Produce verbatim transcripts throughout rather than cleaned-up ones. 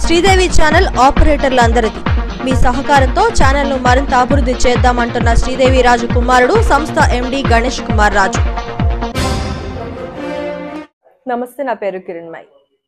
Sridevi channel ఆపరేటర్లందరిది మీ సహకారంతో ఛానల్ను మరింత అభివృద్ధి చేద్దామంటున్న శ్రీదేవి రాజు కుమారుడు సంస్థ ఎండి గణేష్ కుమార్ రాజు. నమస్తే, నా పేరు కిరణ్మయి.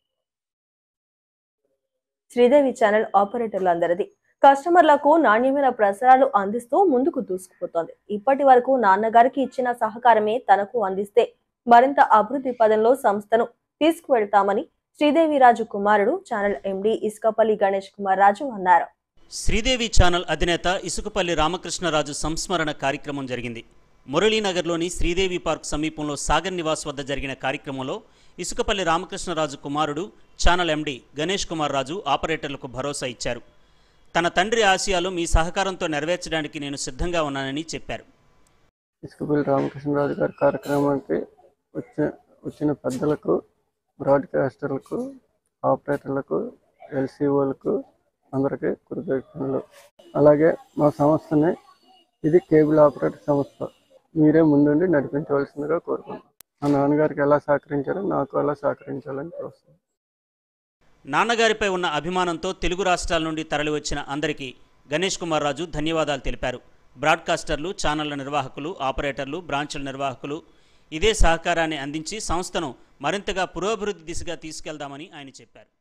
శ్రీదేవి ఛానల్ ఆపరేటర్లందరిది కస్టమర్లకు నాణ్యమైన ప్రసారాలు అందిస్తూ ముందుకు దూసుకుపోతోంది. ఇప్పటి వరకు నాన్నగారికి ఇచ్చిన సహకారమే తనకు అందిస్తే మరింత అభివృద్ధి పదంలో సంస్థను తీసుకువెళ్తామని శ్రీదేవి రాజు కుమారుడు ఛానల్ ఎండి ఇసుకపల్లి గణేష్ కుమార్ రాజు అన్నారు. శ్రీదేవి ఛానల్ అధినేత ఇసుకపల్లి రామకృష్ణరాజు సంస్మరణ కార్యక్రమం జరిగింది. మురళీనగర్లోని శ్రీదేవి పార్క్ సమీపంలో సాగర్ నివాస్ వద్ద జరిగిన కార్యక్రమంలో ఇసుకపల్లి రామకృష్ణరాజు కుమారుడు ఛానల్ ఎండి గణేష్ కుమార్ రాజు ఆపరేటర్లకు భరోసా ఇచ్చారు. తన తండ్రి ఆశయాలు మీ సహకారంతో నెరవేర్చడానికి నేను సిద్ధంగా ఉన్నానని చెప్పారు. ఇసుకపల్లి రామకృష్ణరాజు గారి కార్యక్రమానికి వచ్చిన వచ్చిన పెద్దలకు, బ్రాడ్కాస్టర్లకు, ఆపరేటర్లకు, ఎల్సీఓలకు అందరికీ కృతజ్ఞతలు. అలాగే మా సంస్థని ఇది కేబుల్ ఆపరేటర్ సంస్థ, మీరే ముందుండి నడిపించవలసిందిగా కోరుకుంటున్నాను. మా నాన్నగారికి ఎలా సహకరించారో నాకు ఎలా సహకరించాలని చూస్తున్నాను. నాన్నగారిపై ఉన్న అభిమానంతో తెలుగు రాష్ట్రాల నుండి తరలివచ్చిన అందరికీ గణేష్ కుమార్ రాజు ధన్యవాదాలు తెలిపారు. బ్రాడ్కాస్టర్లు, ఛానళ్ల నిర్వాహకులు, ఆపరేటర్లు, బ్రాంచ్ల నిర్వాహకులు ఇదే సహకారాన్ని అందించి సంస్థను మరింతగా పురోభివృద్ధి దిశగా తీసుకెళ్దామని ఆయన చెప్పారు.